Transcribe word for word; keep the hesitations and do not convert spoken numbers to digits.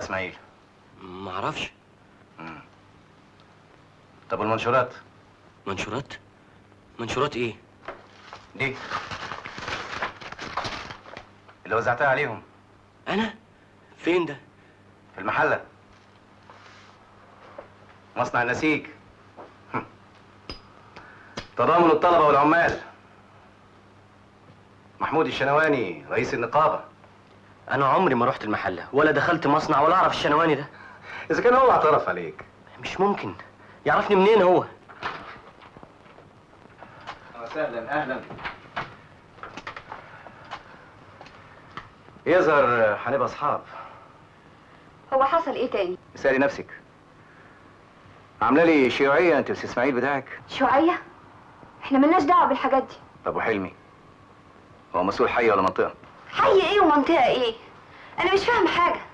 اسماعيل؟ ما اعرفش. طب والمنشورات؟ منشورات؟ منشورات ايه؟ دي اللي وزعتها عليهم. انا؟ فين ده؟ في المحله، مصنع النسيج. تضامن الطلبه والعمال. محمود الشنواني رئيس النقابه. انا عمري ما رحت المحله ولا دخلت مصنع ولا اعرف الشنواني ده. اذا كان هو اعترف عليك. مش ممكن. يعرفني منين هو؟ وسهلا اهلا. يظهر هنبقى اصحاب. هو حصل ايه تاني؟ اسالي نفسك. عامله لي شيوعيه انت وسي اسماعيل بتاعك؟ شيوعيه؟ احنا ملناش دعوه بالحاجات دي. طب وحلمي؟ هو مسؤول حي ولا منطقه؟ حي ايه ومنطقه ايه؟ انا مش فاهم حاجه.